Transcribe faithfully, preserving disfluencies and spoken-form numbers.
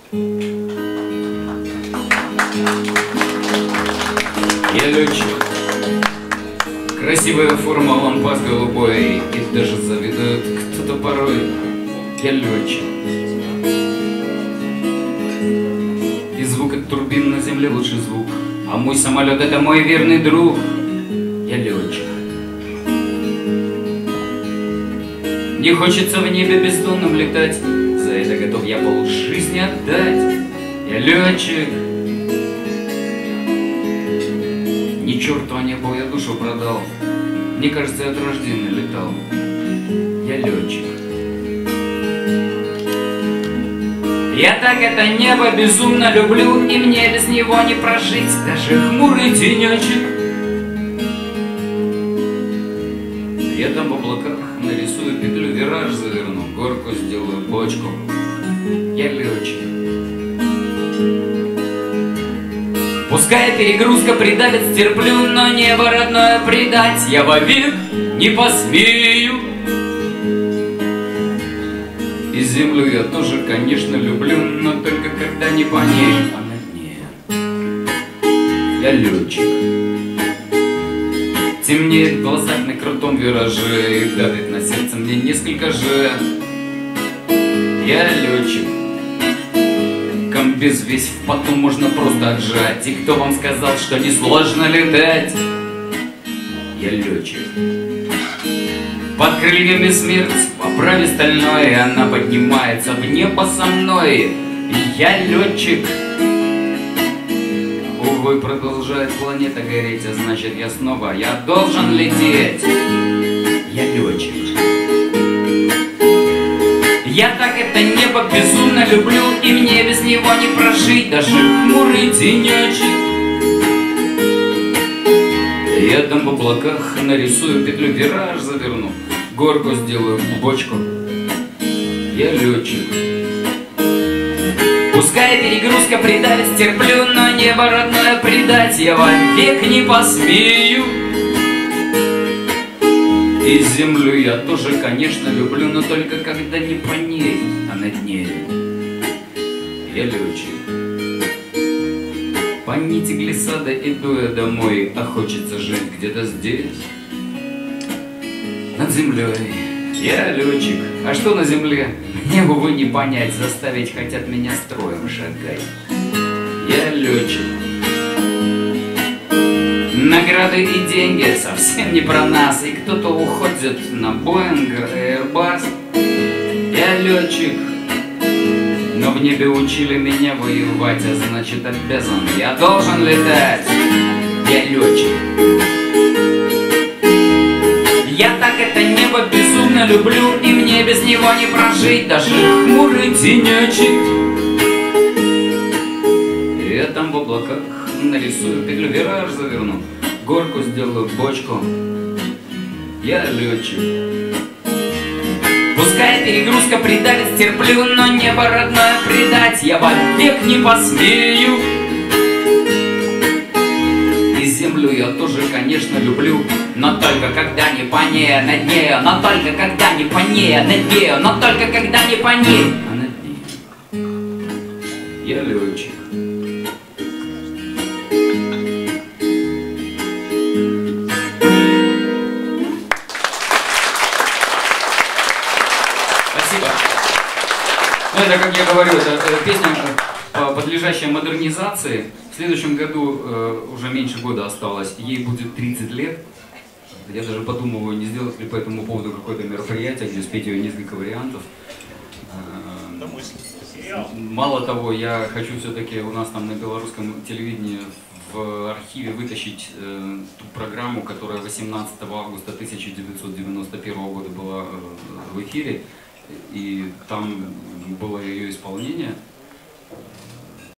Я летчик. Красивая форма, лампас голубой, и даже завидует кто-то порой. Я летчик. И звук от турбин на земле лучший звук, а мой самолет — это мой верный друг. Я летчик. Не хочется в небе бессонным летать, за это готов я полжизни отдать. Я летчик. Ни черту а небу я душу продал, мне кажется, я от рождения летал. Я летчик. Я так это небо безумно люблю, и мне без него не прожить, даже хмурый денечек. Я там в облаках нарисую петлю, вираж заверну, горку сделаю, бочку. Я летчик. Пускай перегрузка придавит, стерплю, но небо родное предать я вовек не посмею. И землю я тоже, конечно, люблю, но только когда не по ней, а на дне. Я летчик. Темнеет в глазах на крутом вираже, и давит на сердце мне несколько же. Я летчик. Комбез весь в поту можно просто отжать. И кто вам сказал, что несложно летать? Я летчик. Под крыльями смерть, поправи стальной, и она поднимается в небо со мной. Я летчик. Увы, продолжает планета гореть, а значит я снова, я должен лететь. Я летчик. Я так это небо безумно люблю, и мне без него не прожить, даже хмурый денечек. Я там в облаках нарисую петлю, вираж заверну, горку сделаю, бочку. Я летчик. Пускай перегрузка придавит, стерплю, но небо родное предать я вовек не посмею. И землю я тоже, конечно, люблю, но только когда не по ней, а над ней. Я летчик. По нити глиссада иду я домой, а хочется жить где-то здесь, над землей. Я летчик. А что на земле? Мне, увы, не понять, заставить хотят меня строем шагать. Я летчик. Награды и деньги совсем не про нас, и кто-то уходит на Боинг, Airbus. Я летчик, но в небе учили меня воевать, а значит обязан, я должен летать. Я летчик. Я так это небо безумно люблю, и мне без него не прожить, даже хмурый денечек. Я там в облаках нарисую петлю, вираж заверну, горку сделаю, бочку. Я летчик. Пускай перегрузка придавит, стерплю, но небо родное предать я вовек не посмею. И землю я тоже, конечно, люблю, но только когда не по ней, а над ней, но только когда не по ней, а над ней, но только когда не по ней, а над ней. Я летчик. Это, как я говорю, это песня, подлежащая модернизации. В следующем году, уже меньше года осталось, ей будет тридцать лет. Я даже подумываю, не сделать ли по этому поводу какое-то мероприятие, где спеть ее несколько вариантов. Мало того, я хочу все-таки у нас там на белорусском телевидении в архиве вытащить э, ту программу, которая восемнадцатого августа тысяча девятьсот девяносто первого года была э, в эфире. И там было ее исполнение.